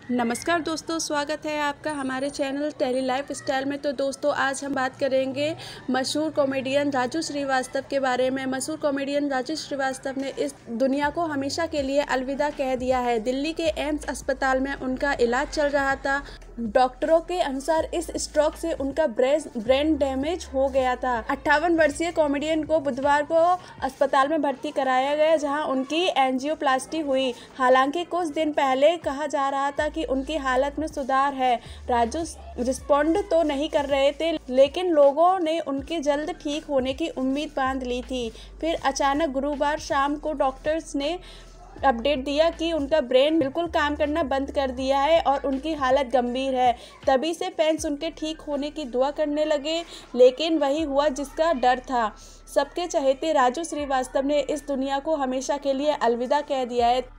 नमस्कार दोस्तों, स्वागत है आपका हमारे चैनल टेली लाइफ स्टाइल में। तो दोस्तों, आज हम बात करेंगे मशहूर कॉमेडियन राजू श्रीवास्तव के बारे में। मशहूर कॉमेडियन राजू श्रीवास्तव ने इस दुनिया को हमेशा के लिए अलविदा कह दिया है। दिल्ली के एम्स अस्पताल में उनका इलाज चल रहा था। डॉक्टरों के अनुसार इस स्ट्रोक से उनका ब्रेन डैमेज हो गया था। 58 वर्षीय कॉमेडियन को बुधवार को अस्पताल में भर्ती कराया गया, जहां उनकी एंजियोप्लास्टी हुई। हालांकि कुछ दिन पहले कहा जा रहा था कि उनकी हालत में सुधार है। राजू रिस्पॉन्ड तो नहीं कर रहे थे, लेकिन लोगों ने उनके जल्द ठीक होने की उम्मीद बांध ली थी। फिर अचानक गुरुवार शाम को डॉक्टर्स ने अपडेट दिया कि उनका ब्रेन बिल्कुल काम करना बंद कर दिया है और उनकी हालत गंभीर है। तभी से फैंस उनके ठीक होने की दुआ करने लगे, लेकिन वही हुआ जिसका डर था। सबके चहेते राजू श्रीवास्तव ने इस दुनिया को हमेशा के लिए अलविदा कह दिया है।